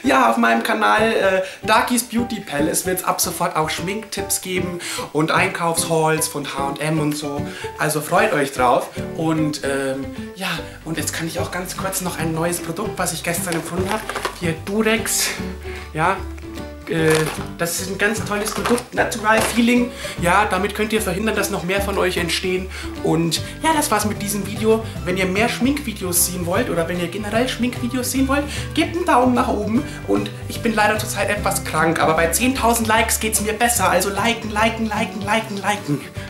Ja, auf meinem Kanal Darkies Beauty Palace wird es ab sofort auch Schminktipps geben und Einkaufshauls von H&M und so. Also freut euch drauf. Und ja, und jetzt kann ich auch ganz kurz noch ein neues Produkt, was ich gestern empfunden habe. Hier Durex, ja. Das ist ein ganz tolles Produkt, Natural Feeling. Ja, damit könnt ihr verhindern, dass noch mehr von euch entstehen. Und ja, das war's mit diesem Video. Wenn ihr mehr Schminkvideos sehen wollt oder wenn ihr generell Schminkvideos sehen wollt, gebt einen Daumen nach oben. Und ich bin leider zurzeit etwas krank, aber bei 10.000 Likes geht's mir besser. Also liken, liken, liken, liken, liken.